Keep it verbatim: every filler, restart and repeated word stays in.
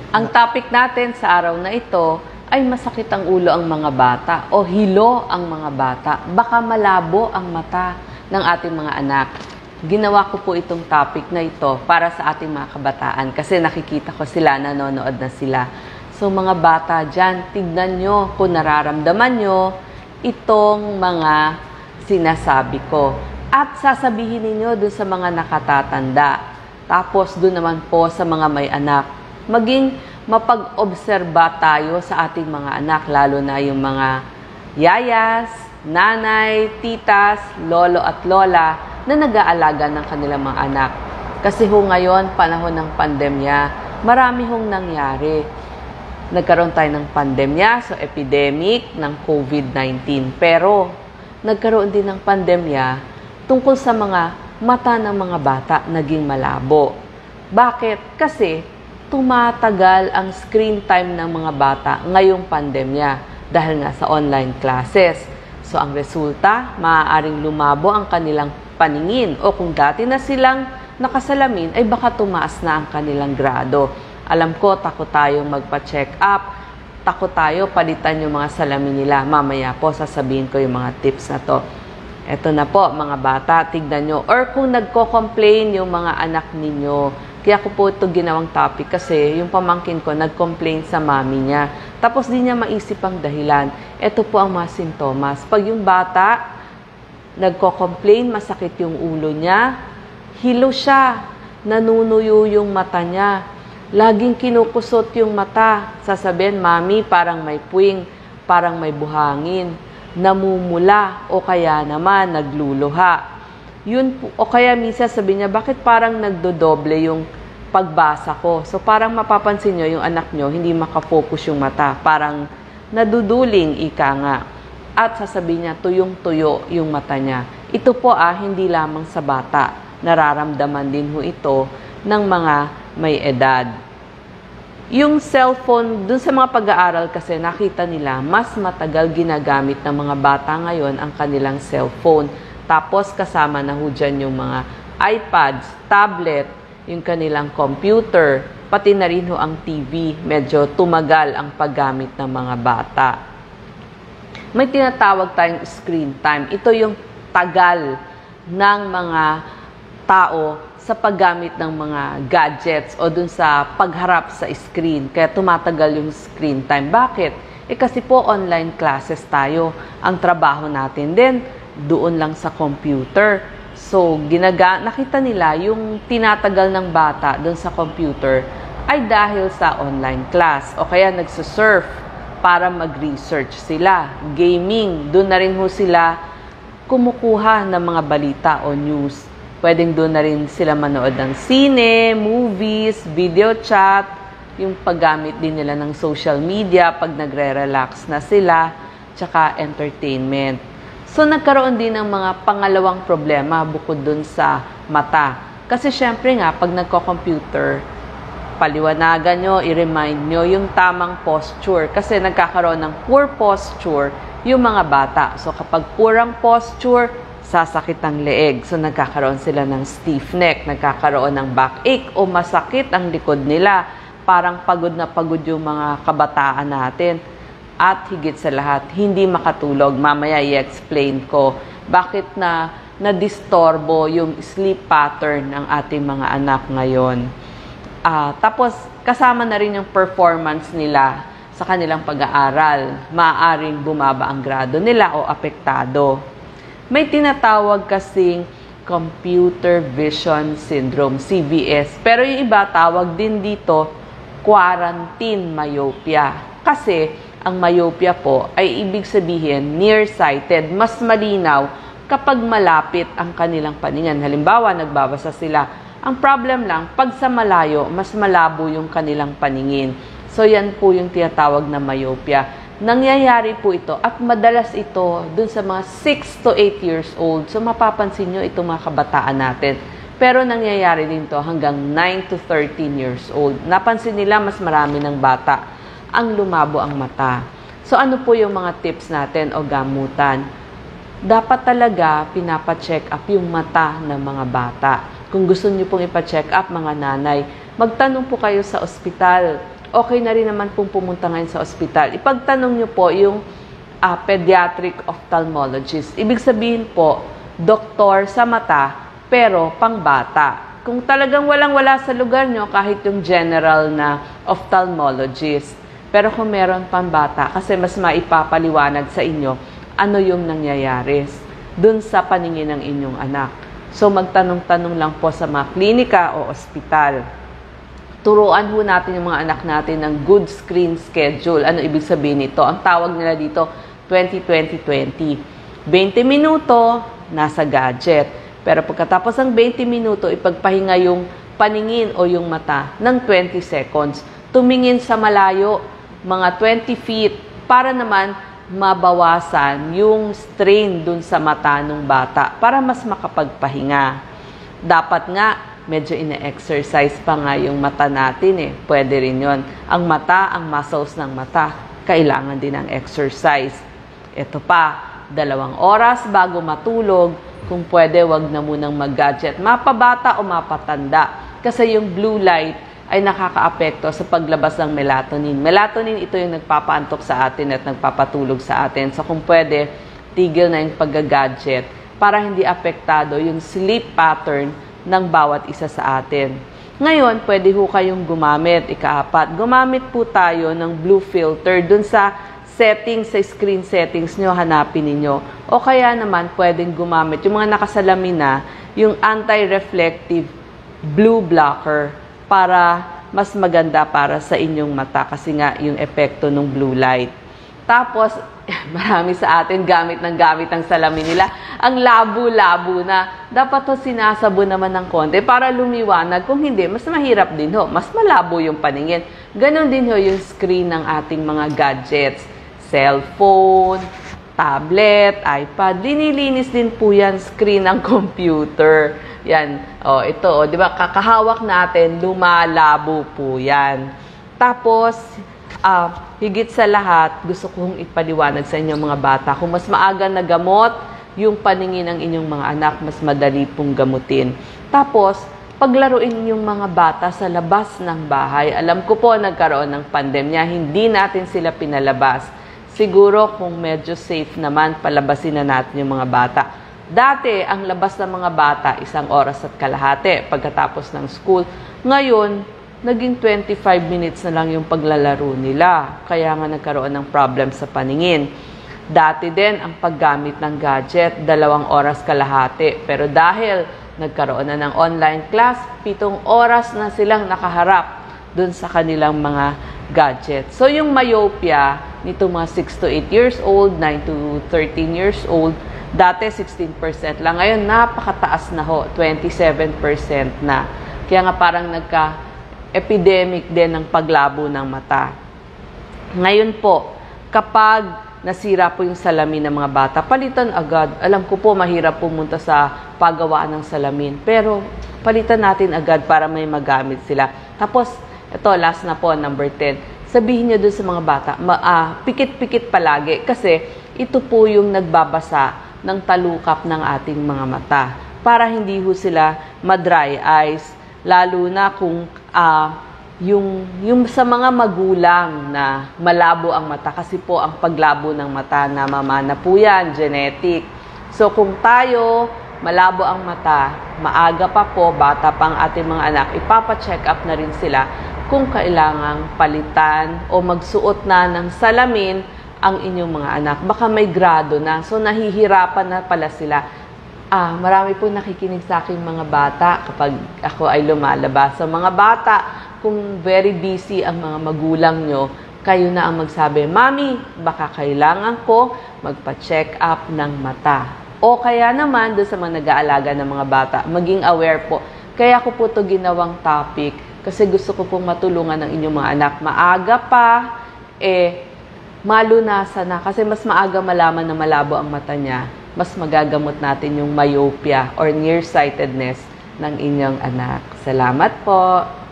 Ang topic natin sa araw na ito ay masakit ang ulo ang mga bata o hilo ang mga bata. Baka malabo ang mata ng ating mga anak. Ginawa ko po itong topic na ito para sa ating mga kabataan kasi nakikita ko sila, nanonood na sila. So mga bata dyan, tignan nyo kung nararamdaman nyo itong mga sinasabi ko. At sasabihin ninyo dun sa mga nakatatanda. Tapos dun naman po sa mga may anak. Maging mapag-obserba tayo sa ating mga anak, lalo na yung mga yayas, nanay, titas, lolo at lola na nag-aalaga ng kanilang mga anak. Kasi ho ngayon, panahon ng pandemya, marami hong nangyari. Nagkaroon tayo ng pandemya, so epidemic ng COVID nineteen. Pero nagkaroon din ng pandemya tungkol sa mga mata ng mga bata naging malabo. Bakit? Kasi tumatagal ang screen time ng mga bata ngayong pandemya dahil nga sa online classes. So ang resulta, maaaring lumabo ang kanilang paningin o kung dati na silang nakasalamin ay baka tumaas na ang kanilang grado. Alam ko, takot tayong magpa-check up, takot tayo palitan yung mga salamin nila. Mamaya po sasabihin ko yung mga tips na to. Eto na po mga bata, tignan nyo. Or kung nagko-complain yung mga anak ninyo, kaya ko po ito ginawang topic kasi yung pamangkin ko nag-complain sa mami niya. Tapos di niya maisip ang dahilan. Ito po ang mga sintomas. Pag yung bata nagko-complain, masakit yung ulo niya, hilo siya, nanunuyo yung mata niya, laging kinukusot yung mata. Sasabihin, mami, parang may puwing, parang may buhangin, namumula o kaya naman nagluluha. Yun po, o kaya minsan sabi niya, bakit parang nagdodoble yung pagbasa ko? So parang mapapansin nyo, yung anak nyo, hindi makafocus yung mata. Parang naduduling, ika nga. At sasabihin niya, tuyong-tuyo yung mata niya. Ito po ah, hindi lamang sa bata. Nararamdaman din ho ito ng mga may edad. Yung cellphone, dun sa mga pag-aaral kasi nakita nila, mas matagal ginagamit ng mga bata ngayon ang kanilang cellphone. Tapos kasama na ho dyan yung mga iPads, tablet, yung kanilang computer, pati na rin ho ang T V. Medyo tumagal ang paggamit ng mga bata. May tinatawag tayong screen time. Ito yung tagal ng mga tao sa paggamit ng mga gadgets o dun sa pagharap sa screen. Kaya tumatagal yung screen time. Bakit? Eh kasi po online classes tayo. Ang trabaho natin din doon lang sa computer. So, ginaga nakita nila yung tinatagal ng bata doon sa computer ay dahil sa online class o kaya nagsusurf para mag-research sila. Gaming, doon na rin ho sila kumukuha ng mga balita o news. Pwedeng doon na rin sila manood ng sine, movies, video chat, yung paggamit din nila ng social media pag nagre-relax na sila, tsaka entertainment. So, nagkaroon din ng mga pangalawang problema bukod dun sa mata. Kasi syempre nga, pag nagko-computer, paliwanagan nyo, i-remind nyo yung tamang posture. Kasi nagkakaroon ng poor posture yung mga bata. So, kapag purang posture, sasakit ang leeg. So, nagkakaroon sila ng stiff neck, nagkakaroon ng backache o masakit ang likod nila. Parang pagod na pagod yung mga kabataan natin. At higit sa lahat, hindi makatulog. Mamaya i-explain ko bakit na na-distorbo yung sleep pattern ng ating mga anak ngayon. Uh, tapos, kasama na rin yung performance nila sa kanilang pag-aaral. Maaaring bumaba ang grado nila o apektado. May tinatawag kasing Computer Vision Syndrome, C V S. Pero yung iba tawag din dito, quarantine myopia. Kasi, ang myopia po ay ibig sabihin nearsighted, mas malinaw kapag malapit ang kanilang paningin. Halimbawa, nagbabasa sila. Ang problem lang, pag sa malayo, mas malabo yung kanilang paningin. So, yan po yung tinatawag na myopia. Nangyayari po ito at madalas ito dun sa mga six to eight years old. So, mapapansin nyo itong mga kabataan natin. Pero nangyayari din to hanggang nine to thirteen years old. Napansin nila mas marami ng bata ang lumabo ang mata. So, ano po yung mga tips natin o gamutan? Dapat talaga pinapacheck up yung mata ng mga bata. Kung gusto niyo pong ipa-check up mga nanay, magtanong po kayo sa ospital okay na rin naman pong pumunta ngayon sa ospital. Ipagtanong nyo po yung uh, pediatric ophthalmologist. Ibig sabihin po, doktor sa mata, pero pangbata. Kung talagang walang-wala sa lugar nyo, kahit yung general na ophthalmologist. Pero kung meron pambata, kasi mas maipapaliwanag sa inyo ano yung nangyayari dun sa paningin ng inyong anak. So, magtanong-tanong lang po sa mga klinika o ospital. Turuan ho natin yung mga anak natin ng good screen schedule. Ano ibig sabihin nito? Ang tawag nila dito, twenty twenty twenty. twenty minuto, nasa gadget. Pero pagkatapos ng twenty minuto, ipagpahinga yung paningin o yung mata ng twenty seconds. Tumingin sa malayo, mga twenty feet, para naman mabawasan yung strain dun sa mata ng bata para mas makapagpahinga. Dapat nga, medyo ina-exercise pa nga yung mata natin eh. Pwede rin yun. Ang mata, ang muscles ng mata, kailangan din ng exercise. Ito pa, dalawang oras bago matulog, kung pwede, wag na munang mag-gadget. Mapabata o mapatanda. Kasi yung blue light ay nakakaapekto sa paglabas ng melatonin. Melatonin, ito yung nagpapaantok sa atin at nagpapatulog sa atin. So kung pwede, tigil na yung pag-gadget para hindi apektado yung sleep pattern ng bawat isa sa atin. Ngayon, pwede ho kayong gumamit. Ikaapat, gumamit po tayo ng blue filter dun sa settings, sa screen settings nyo, hanapin ninyo. O kaya naman, pwedeng gumamit yung mga nakasalamin na, yung anti-reflective blue blocker para mas maganda para sa inyong mata kasi nga yung epekto ng blue light. Tapos, marami sa atin gamit ng gamit ang salamin nila. Ang labo-labo na. Dapat to sinasabo naman ng konti para lumiwanag. Kung hindi, mas mahirap din ho. Mas malabo yung paningin. Ganon din ho yung screen ng ating mga gadgets. Cellphone, tablet, iPad. Linilinis din po yan screen ng computer. Yan. O, ito, o, di ba, kakahawak natin, lumalabo po yan. Tapos, uh, higit sa lahat, gusto kong ipaliwanag sa inyo mga bata, kung mas maaga na gamot, yung paningin ng inyong mga anak, mas madali pong gamutin. Tapos, paglaruin yung mga bata sa labas ng bahay. Alam ko po, nagkaroon ng pandemya, hindi natin sila pinalabas. Siguro, kung medyo safe naman, palabasin na natin yung mga bata. Dati, ang labas ng mga bata, isang oras at kalahati pagkatapos ng school. Ngayon, naging twenty-five minutes na lang yung paglalaro nila. Kaya nga nagkaroon ng problem sa paningin. Dati din, ang paggamit ng gadget, dalawang oras kalahati. Pero dahil nagkaroon na ng online class, pitong oras na silang nakaharap dun sa kanilang mga gadget. So, yung myopia, nito mga six to eight years old, nine to thirteen years old, dati sixteen percent lang. Ngayon, napakataas na ho. twenty-seven percent na. Kaya nga parang nagka-epidemic din ng paglabo ng mata. Ngayon po, kapag nasira po yung salamin ng mga bata, palitan agad. Alam ko po, mahirap pumunta sa paggawaan ng salamin. Pero, palitan natin agad para may magamit sila. Tapos, ito, last na po, number ten. Sabihin niyo dun sa mga bata, ma, ah, pikit-pikit palagi. Kasi, ito po yung nagbabasa ng talukap ng ating mga mata para hindi ho sila ma-dry eyes, lalo na kung uh, yung, yung sa mga magulang na malabo ang mata kasi po ang paglabo ng mata namamana po yan, genetic. So kung tayo malabo ang mata, maaga pa po, bata pa ang ating mga anak, ipapa-check up na rin sila kung kailangang palitan o magsuot na ng salamin ang inyong mga anak. Baka may grado na. So, nahihirapan na pala sila. Ah, marami po nakikinig sa aking mga bata kapag ako ay lumalabas. So, mga bata, kung very busy ang mga magulang nyo, kayo na ang magsabi, Mami, baka kailangan ko magpa-check up ng mata. O kaya naman, doon sa mga nag-aalaga ng mga bata, maging aware po. Kaya ko po ito ginawang topic kasi gusto ko pong matulungan ng inyong mga anak. Maaga pa, eh, malunasan na kasi mas maaga malaman na malabo ang mata niya, mas magagamot natin yung myopia or nearsightedness ng inyong anak. Salamat po!